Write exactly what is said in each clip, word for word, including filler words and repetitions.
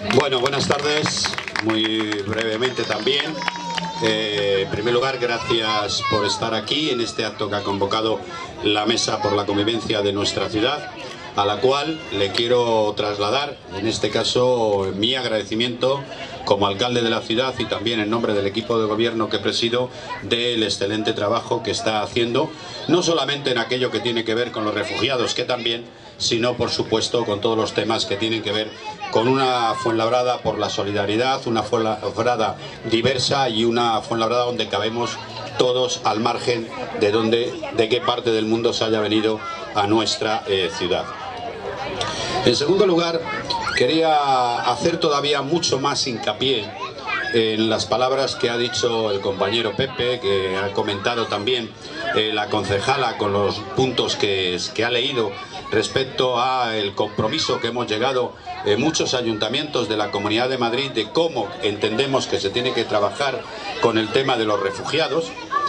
Bueno, buenas tardes. Muy brevemente también. Eh, en primer lugar, gracias por estar aquí en este acto que ha convocado la Mesa por la Convivencia de nuestra ciudad, a la cual le quiero trasladar, en este caso, mi agradecimiento como alcalde de la ciudad y también en nombre del equipo de gobierno que presido, del excelente trabajo que está haciendo, no solamente en aquello que tiene que ver con los refugiados, que también, sino por supuesto con todos los temas que tienen que ver con una Fuenlabrada por la solidaridad, una Fuenlabrada diversa y una Fuenlabrada donde cabemos todos al margen de donde, de qué parte del mundo se haya venido a nuestra eh, ciudad. En segundo lugar, quería hacer todavía mucho más hincapié en las palabras que ha dicho el compañero Pepe, que ha comentado también eh, la concejala con los puntos que, que ha leído respecto al compromiso que hemos llegado en muchos ayuntamientos de la Comunidad de Madrid de cómo entendemos que se tiene que trabajar con el tema de los refugiados.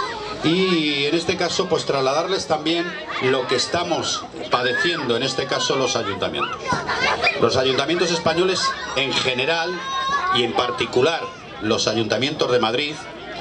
Y en este caso, pues trasladarles también lo que estamos padeciendo, en este caso los ayuntamientos. Los ayuntamientos españoles en general y en particular los ayuntamientos de Madrid,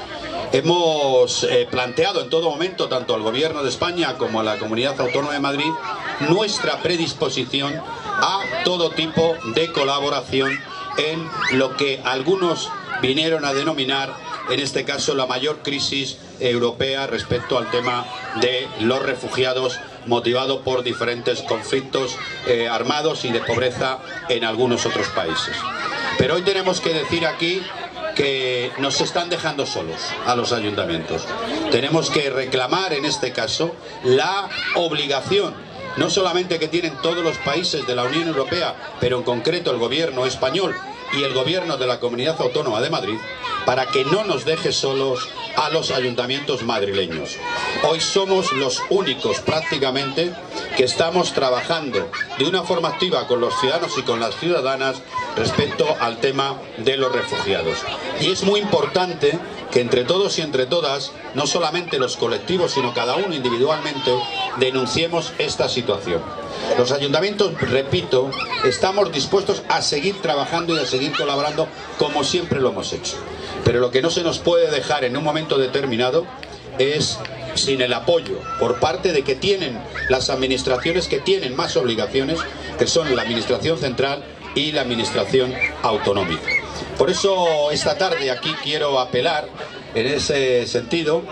hemos eh, planteado en todo momento, tanto al Gobierno de España como a la Comunidad Autónoma de Madrid, nuestra predisposición a todo tipo de colaboración en lo que algunos vinieron a denominar, en este caso, la mayor crisis europea respecto al tema de los refugiados, motivado por diferentes conflictos eh, armados y de pobreza en algunos otros países. Pero hoy tenemos que decir aquí que nos están dejando solos a los ayuntamientos. Tenemos que reclamar, en este caso, la obligación, no solamente que tienen todos los países de la Unión Europea, pero en concreto el gobierno español y el gobierno de la Comunidad Autónoma de Madrid, para que no nos deje solos a los ayuntamientos madrileños. Hoy somos los únicos prácticamente que estamos trabajando de una forma activa con los ciudadanos y con las ciudadanas respecto al tema de los refugiados. Y es muy importante que entre todos y entre todas, no solamente los colectivos, sino cada uno individualmente, denunciemos esta situación. Los ayuntamientos, repito, estamos dispuestos a seguir trabajando y a seguir colaborando como siempre lo hemos hecho. Pero lo que no se nos puede dejar en un momento determinado es sin el apoyo por parte de que tienen las administraciones que tienen más obligaciones, que son la administración central y la administración autonómica. Por eso esta tarde aquí quiero apelar en ese sentido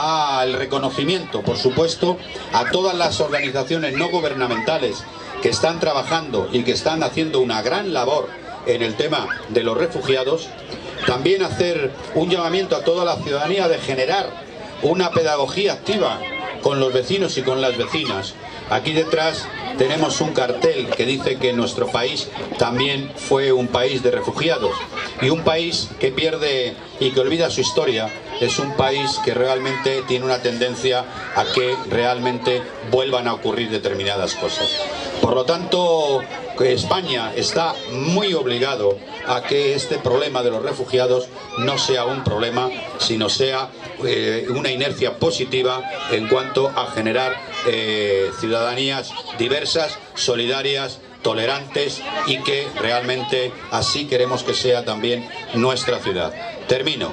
al reconocimiento, por supuesto, a todas las organizaciones no gubernamentales que están trabajando y que están haciendo una gran labor en el tema de los refugiados. También hacer un llamamiento a toda la ciudadanía de generar una pedagogía activa con los vecinos y con las vecinas. Aquí detrás tenemos un cartel que dice que nuestro país también fue un país de refugiados, y un país que pierde y que olvida su historia es un país que realmente tiene una tendencia a que realmente vuelvan a ocurrir determinadas cosas. Por lo tanto, España está muy obligado a que este problema de los refugiados no sea un problema, sino sea eh, una inercia positiva en cuanto a generar eh, ciudadanías diversas, solidarias, tolerantes, y que realmente así queremos que sea también nuestra ciudad. Termino,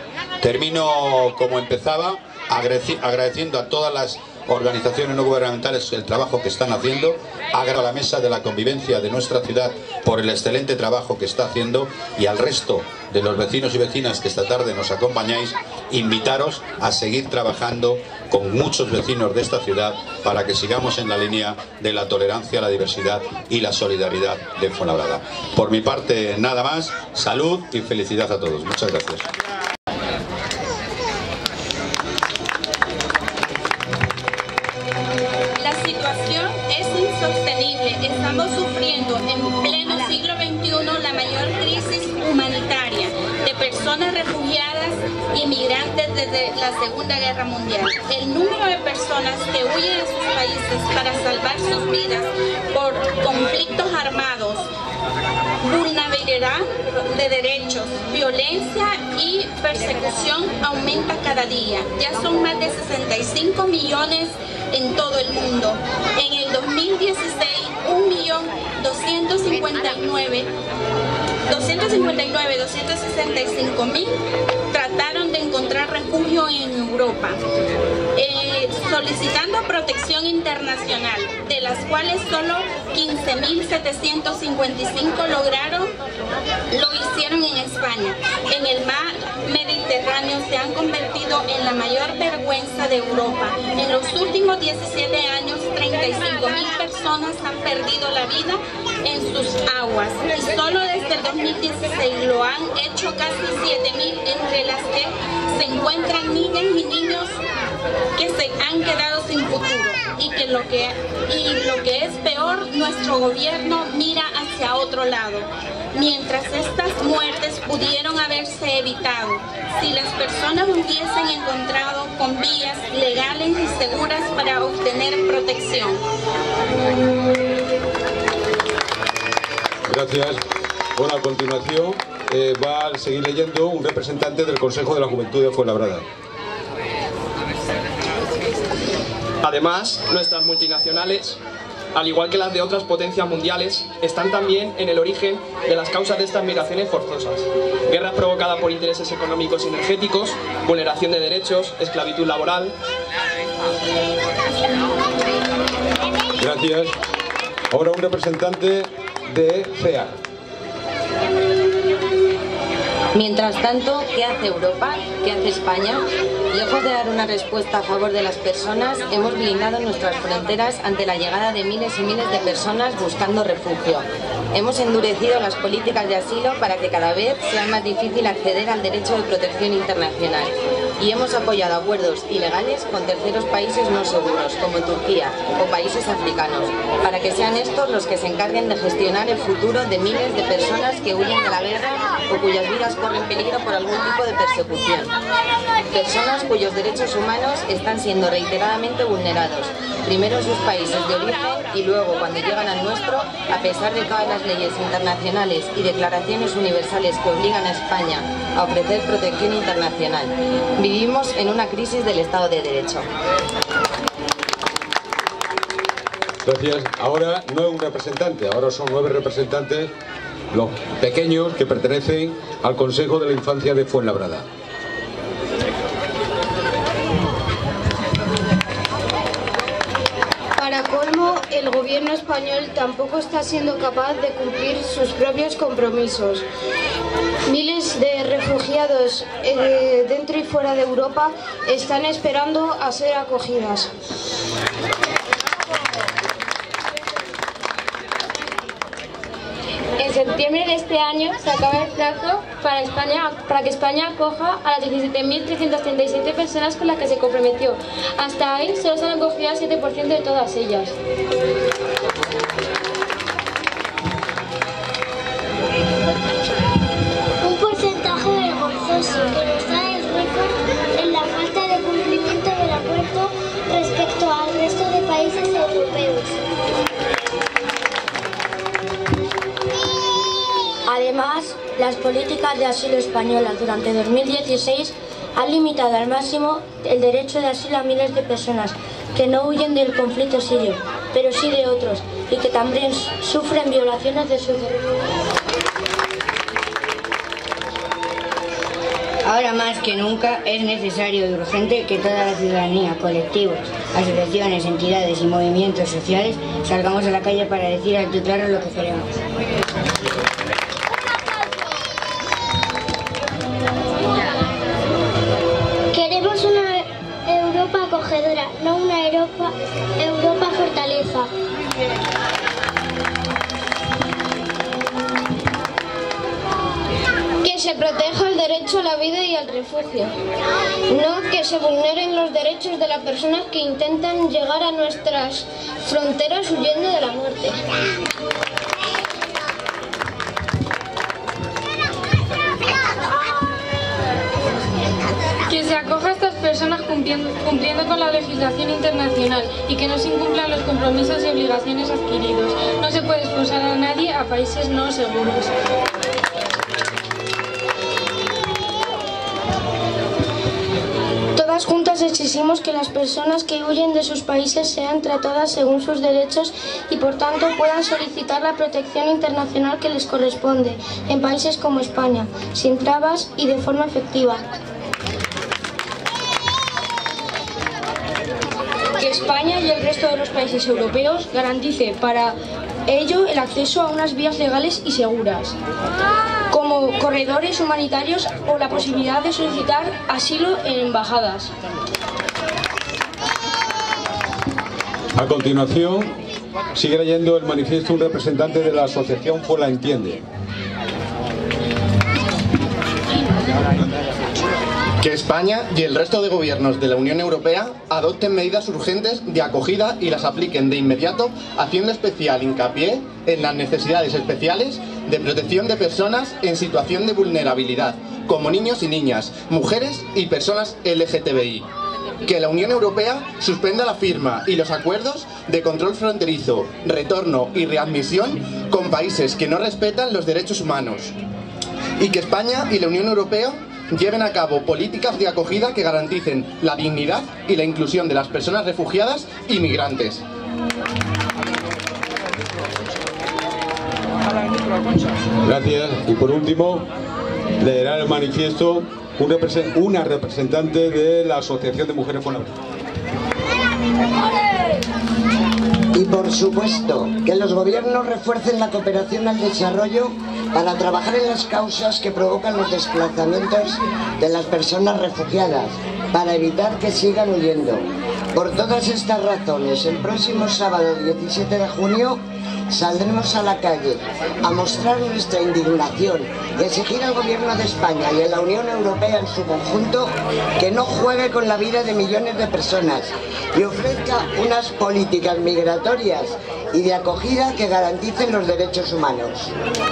termino como empezaba, agradeciendo a todas las organizaciones no gubernamentales el trabajo que están haciendo, agradezco a la Mesa de la Convivencia de nuestra ciudad por el excelente trabajo que está haciendo, y al resto de los vecinos y vecinas que esta tarde nos acompañáis, invitaros a seguir trabajando con muchos vecinos de esta ciudad para que sigamos en la línea de la tolerancia, la diversidad y la solidaridad de Fuenlabrada. Por mi parte, nada más, salud y felicidad a todos. Muchas gracias. Estamos sufriendo en pleno siglo veintiuno la mayor crisis humanitaria de personas refugiadas y migrantes desde la Segunda Guerra Mundial. El número de personas que huyen de sus países para salvar sus vidas por conflictos armados, vulnerabilidad de derechos, violencia y persecución aumenta cada día. Ya son más de sesenta y cinco millones en todo el mundo. En el dos mil dieciséis, un millón doscientos cincuenta y nueve doscientos cincuenta y nueve, doscientos sesenta y cinco mil trataron de encontrar refugio en Europa, eh, solicitando protección internacional, de las cuales solo quince mil setecientos cincuenta y cinco lograron, lo hicieron en España. En el mar Mediterráneo se han convertido en la mayor vergüenza de Europa. En los últimos diecisiete años, treinta y cinco mil personas han perdido la vida en sus aguas, y solo desde el dos mil dieciséis lo han hecho casi siete mil, entre las que se encuentran niñas y niños que se han quedado sin futuro, y que lo que, y lo que es peor, nuestro gobierno mira hacia otro lado, mientras estas muertes pudieron haberse evitado si las personas hubiesen encontrado con vías legales y seguras para obtener protección. Gracias. Bueno, a continuación eh, va a seguir leyendo un representante del Consejo de la Juventud de Fuenlabrada. Además, nuestras multinacionales, al igual que las de otras potencias mundiales, están también en el origen de las causas de estas migraciones forzosas. Guerras provocadas por intereses económicos y energéticos, vulneración de derechos, esclavitud laboral. Gracias. Ahora un representante de C E A. Mientras tanto, ¿qué hace Europa? ¿Qué hace España? Lejos de dar una respuesta a favor de las personas, hemos blindado nuestras fronteras ante la llegada de miles y miles de personas buscando refugio. Hemos endurecido las políticas de asilo para que cada vez sea más difícil acceder al derecho de protección internacional. Y hemos apoyado acuerdos ilegales con terceros países no seguros, como Turquía o países africanos, para que sean estos los que se encarguen de gestionar el futuro de miles de personas que huyen de la guerra o cuyas vidas corren peligro por algún tipo de persecución. Personas cuyos derechos humanos están siendo reiteradamente vulnerados, primero en sus países de origen y luego, cuando llegan al nuestro, a pesar de todas las leyes internacionales y declaraciones universales que obligan a España a ofrecer protección internacional. Vivimos en una crisis del Estado de Derecho. Gracias. Ahora no es un representante, ahora son nueve representantes, los pequeños que pertenecen al Consejo de la Infancia de Fuenlabrada. Para colmo, el gobierno español tampoco está siendo capaz de cumplir sus propios compromisos. Miles de refugiados eh, dentro y fuera de Europa están esperando a ser acogidas. En septiembre de este año se acaba el plazo para, España, para que España acoja a las diecisiete mil trescientas treinta y siete personas con las que se comprometió. Hasta ahí solo se han acogido el siete por ciento de todas ellas. Un porcentaje vergonzoso que nos da el récord en la falta de cumplimiento del acuerdo respecto al resto de países europeos. Además, las políticas de asilo españolas durante dos mil dieciséis han limitado al máximo el derecho de asilo a miles de personas que no huyen del conflicto sirio, pero sí de otros, y que también sufren violaciones de sus derechos. Ahora más que nunca es necesario y urgente que toda la ciudadanía, colectivos, asociaciones, entidades y movimientos sociales salgamos a la calle para decir alto y claro lo que queremos. Queremos una Europa acogedora, no una Europa, Europa fortaleza. Que se proteja el derecho a la vida y al refugio, no que se vulneren los derechos de las personas que intentan llegar a nuestras fronteras huyendo de la muerte. Que se acoja a estas personas cumpliendo, cumpliendo con la legislación internacional y que no se incumplan los compromisos y obligaciones adquiridos. No se puede expulsar a nadie a países no seguros. Toda Todas juntas exigimos que las personas que huyen de sus países sean tratadas según sus derechos y por tanto puedan solicitar la protección internacional que les corresponde en países como España, sin trabas y de forma efectiva. Que España y el resto de los países europeos garantice para ello el acceso a unas vías legales y seguras, como corredores humanitarios o la posibilidad de solicitar asilo en embajadas. A continuación, sigue leyendo el manifiesto un representante de la asociación Fuela Entiende. Que España y el resto de gobiernos de la Unión Europea adopten medidas urgentes de acogida y las apliquen de inmediato, haciendo especial hincapié en las necesidades especiales de protección de personas en situación de vulnerabilidad, como niños y niñas, mujeres y personas L G T B I. Que la Unión Europea suspenda la firma y los acuerdos de control fronterizo, retorno y readmisión con países que no respetan los derechos humanos. Y que España y la Unión Europea lleven a cabo políticas de acogida que garanticen la dignidad y la inclusión de las personas refugiadas y migrantes. Gracias. Y por último, leerá el manifiesto un represent una representante de la Asociación de Mujeres Fuera. Y por supuesto, que los gobiernos refuercen la cooperación al desarrollo para trabajar en las causas que provocan los desplazamientos de las personas refugiadas, para evitar que sigan huyendo. Por todas estas razones, el próximo sábado diecisiete de junio saldremos a la calle a mostrar nuestra indignación y exigir al Gobierno de España y a la Unión Europea en su conjunto que no juegue con la vida de millones de personas y ofrezca unas políticas migratorias y de acogida que garanticen los derechos humanos.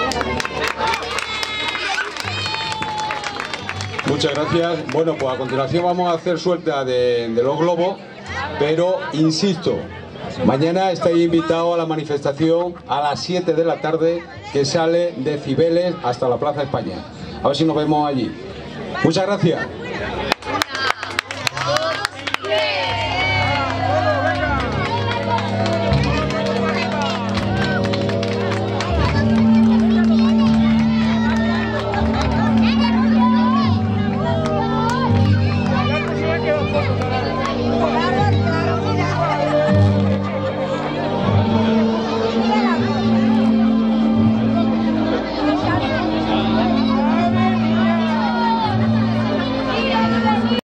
Muchas gracias. Bueno, pues a continuación vamos a hacer suelta de, de los globos, pero insisto, mañana estáis invitados a la manifestación a las siete de la tarde que sale de Cibeles hasta la Plaza España. A ver si nos vemos allí. Muchas gracias.